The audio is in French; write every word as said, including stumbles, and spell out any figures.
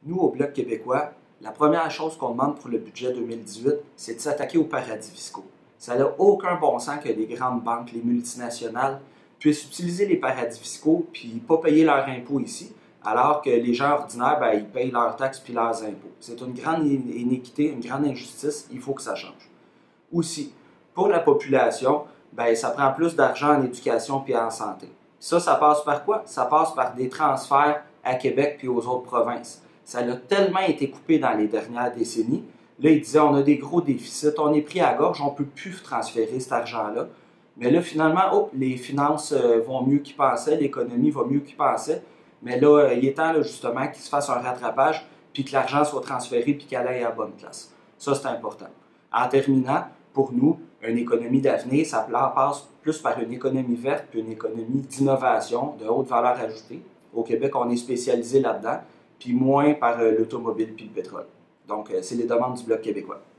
Nous, au Bloc québécois, la première chose qu'on demande pour le budget deux mille dix-huit, c'est de s'attaquer aux paradis fiscaux. Ça n'a aucun bon sens que les grandes banques, les multinationales, puissent utiliser les paradis fiscaux puis pas payer leurs impôts ici, alors que les gens ordinaires, ben, ils payent leurs taxes puis leurs impôts. C'est une grande inéquité, une grande injustice, il faut que ça change. Aussi, pour la population, ben, ça prend plus d'argent en éducation et en santé. Ça, ça passe par quoi? Ça passe par des transferts à Québec puis aux autres provinces. Ça a tellement été coupé dans les dernières décennies. Là, ils disaient, on a des gros déficits, on est pris à gorge, on ne peut plus transférer cet argent-là. Mais là, finalement, oh, les finances vont mieux qu'ils pensaient, l'économie va mieux qu'ils pensaient. Mais là, il est temps là, justement qu'il se fasse un rattrapage, puis que l'argent soit transféré, puis qu'elle aille à la bonne place. Ça, c'est important. En terminant, pour nous, une économie d'avenir, ça passe plus par une économie verte, puis une économie d'innovation, de haute valeur ajoutée. Au Québec, on est spécialisé là-dedans, puis moins par l'automobile puis le pétrole. Donc, c'est les demandes du Bloc québécois.